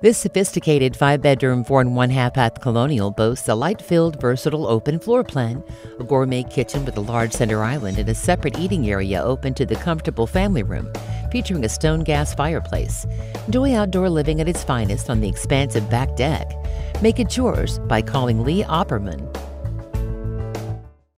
This sophisticated 5-bedroom, 4 1/2 bath Colonial boasts a light-filled, versatile open floor plan, a gourmet kitchen with a large center island, and a separate eating area open to the comfortable family room, featuring a stone gas fireplace. Enjoy outdoor living at its finest on the expansive back deck. Make it yours by calling Lee Opperman